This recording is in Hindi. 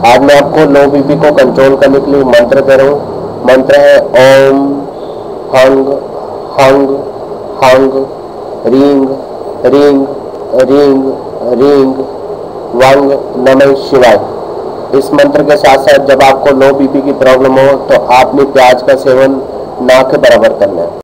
आज मैं आपको लो बीपी को कंट्रोल करने के लिए मंत्र दे रहा हूँ। मंत्र है ओम हंग हंग हंग रींग रींग रींग रींग वंग नमः शिवाय। इस मंत्र के साथ साथ जब आपको लो बीपी की प्रॉब्लम हो तो आपने प्याज का सेवन ना के बराबर करना है।